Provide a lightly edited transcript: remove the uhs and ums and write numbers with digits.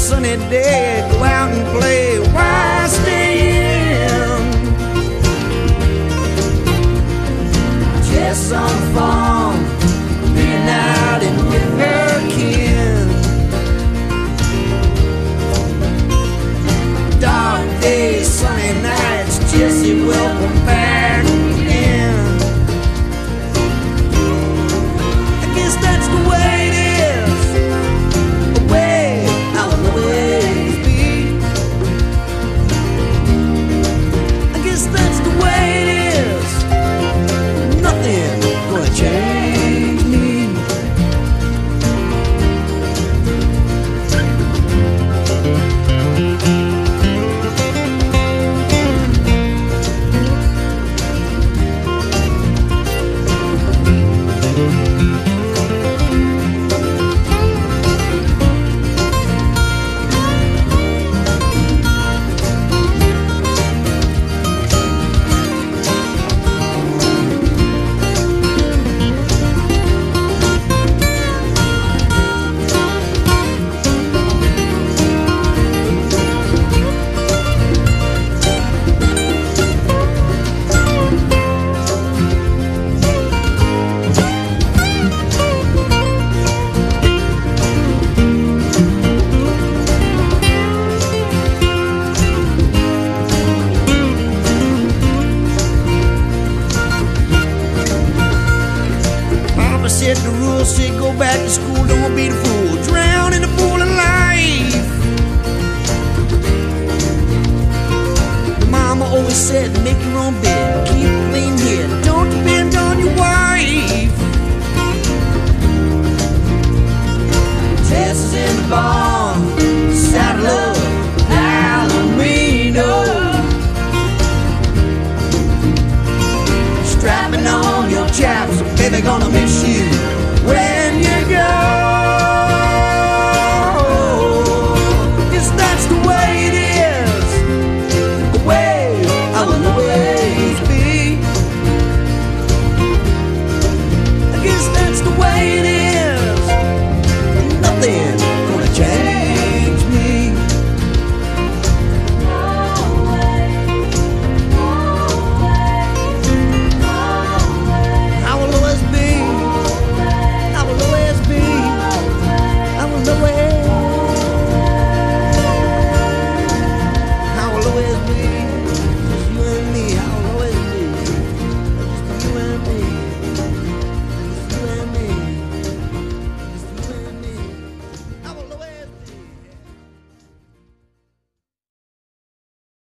sunny day, go out and play. Why stay in? Jess on the farm, being out and with her kin. Dark days, sunny nights, Jessie, welcome back again. I guess that's the way it is, the way I'll always be. I guess that's the way it is, nothing gonna change me. Said the rules say go back to school, don't be the fool, drown in the pool of life. Mama always said make your own bed, keep a clean head, don't depend on your wife. Tess is in the barn, saddle up, Palomino, strapping on your chaps, baby gonna be